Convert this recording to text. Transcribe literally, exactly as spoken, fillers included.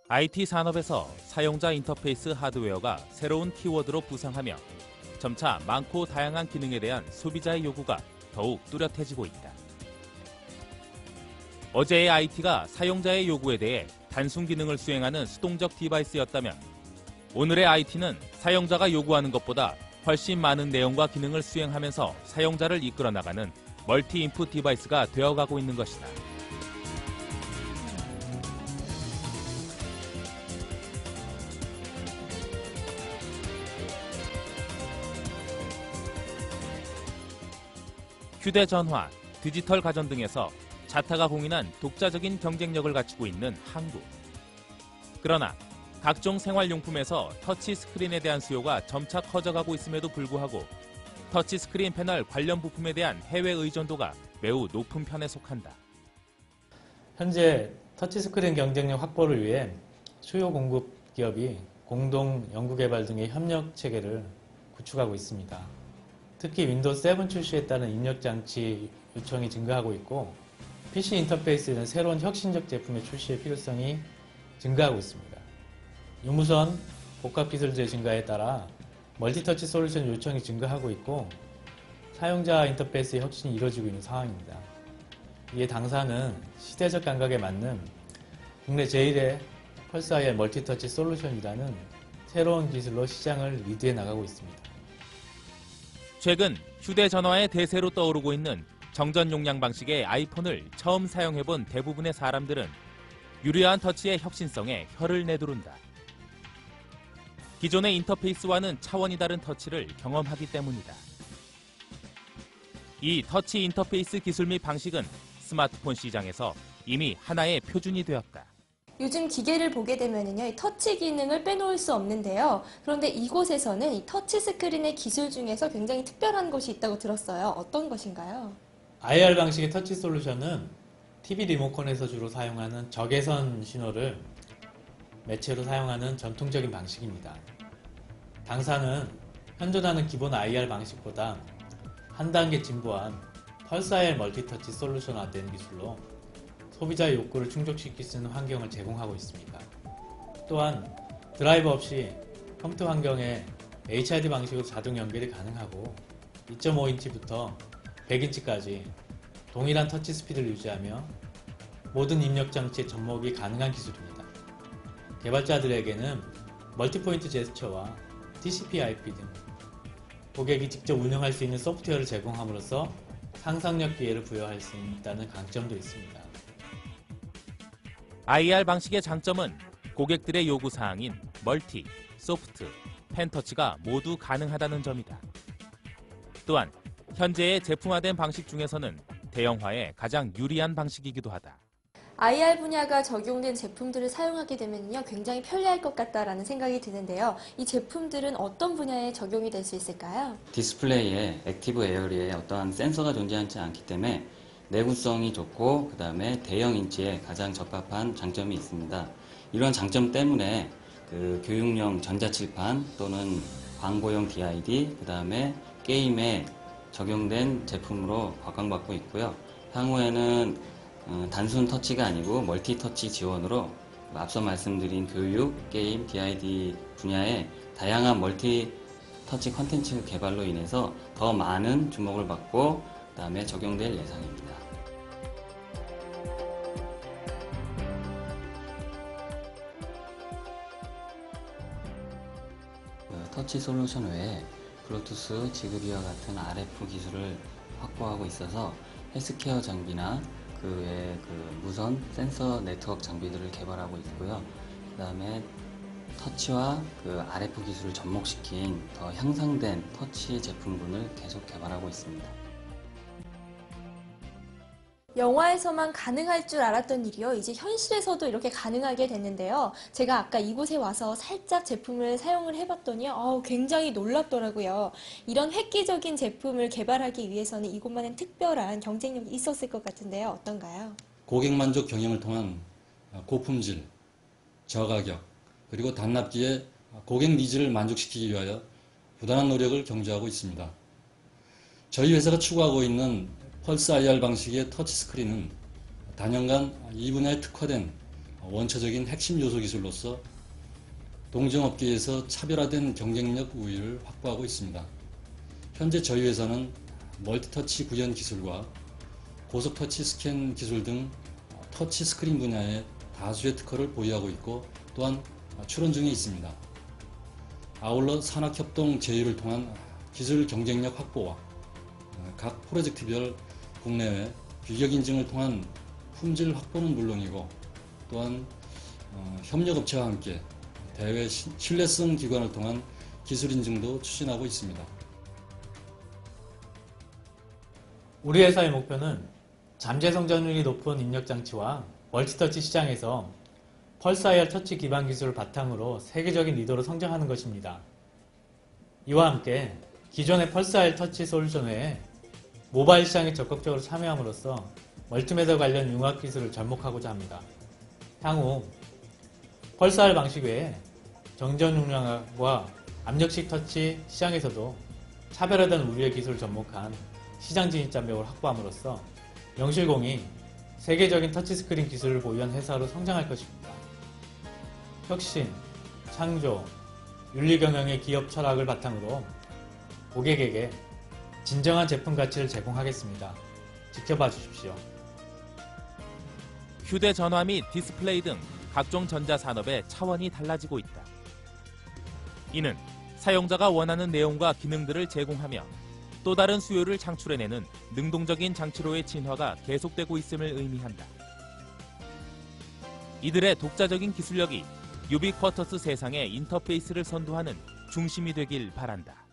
아이티 산업에서 사용자 인터페이스 하드웨어가 새로운 키워드로 부상하며 점차 많고 다양한 기능에 대한 소비자의 요구가 더욱 뚜렷해지고 있다. 어제의 아이티가 사용자의 요구에 대해 단순 기능을 수행하는 수동적 디바이스였다면 오늘의 아이티는 사용자가 요구하는 것보다 훨씬 많은 내용과 기능을 수행하면서 사용자를 이끌어 나가는 멀티 인풋 디바이스가 되어가고 있는 것이다. 휴대전화, 디지털 가전 등에서 자타가 공인한 독자적인 경쟁력을 갖추고 있는 한국. 그러나 각종 생활용품에서 터치 스크린에 대한 수요가 점차 커져가고 있음에도 불구하고 터치 스크린 패널 관련 부품에 대한 해외 의존도가 매우 높은 편에 속한다. 현재 터치스크린 경쟁력 확보를 위해 수요 공급 기업이 공동 연구개발 등의 협력 체계를 구축하고 있습니다. 특히 윈도우 세븐 출시에 따른 입력장치 요청이 증가하고 있고 피씨 인터페이스에는 새로운 혁신적 제품의 출시의 필요성이 증가하고 있습니다. 유무선 복합기술의 증가에 따라 멀티터치 솔루션 요청이 증가하고 있고 사용자 인터페이스의 혁신이 이루어지고 있는 상황입니다. 이에 당사는 시대적 감각에 맞는 국내 제일의 펄스 아이알 멀티터치 솔루션이라는 새로운 기술로 시장을 리드해 나가고 있습니다. 최근 휴대전화의 대세로 떠오르고 있는 정전 용량 방식의 아이폰을 처음 사용해본 대부분의 사람들은 유려한 터치의 혁신성에 혀를 내두른다. 기존의 인터페이스와는 차원이 다른 터치를 경험하기 때문이다. 이 터치 인터페이스 기술 및 방식은 스마트폰 시장에서 이미 하나의 표준이 되었다. 요즘 기계를 보게 되면요, 이 터치 기능을 빼놓을 수 없는데요. 그런데 이곳에서는 이 터치 스크린의 기술 중에서 굉장히 특별한 것이 있다고 들었어요. 어떤 것인가요? 아이알 방식의 터치 솔루션은 티비 리모컨에서 주로 사용하는 적외선 신호를 매체로 사용하는 전통적인 방식입니다. 당사는 현존하는 기본 아이알 방식보다 한 단계 진보한 펄스 아이알 멀티터치 솔루션화된 기술로 소비자의 욕구를 충족시킬 수 있는 환경을 제공하고 있습니다. 또한 드라이버 없이 컴퓨터 환경에 에이치아이디 방식으로 자동 연결이 가능하고 이 점 오 인치부터 백 인치까지 동일한 터치 스피드를 유지하며 모든 입력 장치의 접목이 가능한 기술입니다. 개발자들에게는 멀티포인트 제스처와 티씨피 아이피 등 고객이 직접 운영할 수 있는 소프트웨어를 제공함으로써 상상력 기회를 부여할 수 있다는 강점도 있습니다. 아이알 방식의 장점은 고객들의 요구사항인 멀티, 소프트, 펜터치가 모두 가능하다는 점이다. 또한 현재의 제품화된 방식 중에서는 대형화에 가장 유리한 방식이기도 하다. 아이알 분야가 적용된 제품들을 사용하게 되면요, 굉장히 편리할 것 같다라는 생각이 드는데요. 이 제품들은 어떤 분야에 적용이 될 수 있을까요? 디스플레이에 액티브 에어리에 어떠한 센서가 존재하지 않기 때문에 내구성이 좋고 그 다음에 대형 인치에 가장 적합한 장점이 있습니다. 이런 장점 때문에 그 교육용 전자칠판 또는 광고용 디아이디 그 다음에 게임에 적용된 제품으로 각광받고 있고요. 향후에는 어, 단순 터치가 아니고 멀티 터치 지원으로 앞서 말씀드린 교육, 게임, 디아이디 분야의 다양한 멀티 터치 컨텐츠 개발로 인해서 더 많은 주목을 받고 그 다음에 적용될 예상입니다. 그 터치 솔루션 외에 블루투스, 지그비와 같은 알에프 기술을 확보하고 있어서 헬스케어 장비나 그 외에 그 무선 센서 네트워크 장비들을 개발하고 있고요. 그 다음에 터치와 그 알에프 기술을 접목시킨 더 향상된 터치 제품군을 계속 개발하고 있습니다. 영화에서만 가능할 줄 알았던 일이요, 이제 현실에서도 이렇게 가능하게 됐는데요. 제가 아까 이곳에 와서 살짝 제품을 사용을 해봤더니 어, 굉장히 놀랍더라고요. 이런 획기적인 제품을 개발하기 위해서는 이곳만의 특별한 경쟁력이 있었을 것 같은데요. 어떤가요? 고객 만족 경영을 통한 고품질, 저가격, 그리고 단납기에 고객 니즈를 만족시키기 위하여 부단한 노력을 경주하고 있습니다. 저희 회사가 추구하고 있는 펄스 아이알 방식의 터치 스크린은 단연간 이 분야에 특화된 원초적인 핵심 요소 기술로서 동종업계에서 차별화된 경쟁력 우위를 확보하고 있습니다. 현재 저희 회사는 멀티터치 구현 기술과 고속 터치 스캔 기술 등 터치 스크린 분야에 다수의 특허를 보유하고 있고 또한 출원 중에 있습니다. 아울러 산학협동 제휴를 통한 기술 경쟁력 확보와 각 프로젝트별 국내외 규격 인증을 통한 품질 확보는 물론이고 또한 협력업체와 함께 대외 신뢰성 기관을 통한 기술 인증도 추진하고 있습니다. 우리 회사의 목표는 잠재 성장률이 높은 입력장치와 멀티터치 시장에서 펄스아이알 터치 기반 기술을 바탕으로 세계적인 리더로 성장하는 것입니다. 이와 함께 기존의 펄스아이알 터치 솔루션 외에 모바일 시장에 적극적으로 참여함으로써 멀티미터 관련 융합 기술을 접목하고자 합니다. 향후 펄스아이알 방식 외에 정전 용량과 압력식 터치 시장에서도 차별화된 우리의 기술을 접목한 시장 진입 장벽을 확보함으로써 영실공이 세계적인 터치스크린 기술을 보유한 회사로 성장할 것입니다. 혁신, 창조, 윤리경영의 기업 철학을 바탕으로 고객에게 진정한 제품 가치를 제공하겠습니다. 지켜봐 주십시오. 휴대전화 및 디스플레이 등 각종 전자산업의 차원이 달라지고 있다. 이는 사용자가 원하는 내용과 기능들을 제공하며 또 다른 수요를 창출해내는 능동적인 장치로의 진화가 계속되고 있음을 의미한다. 이들의 독자적인 기술력이 유비쿼터스 세상의 인터페이스를 선도하는 중심이 되길 바란다.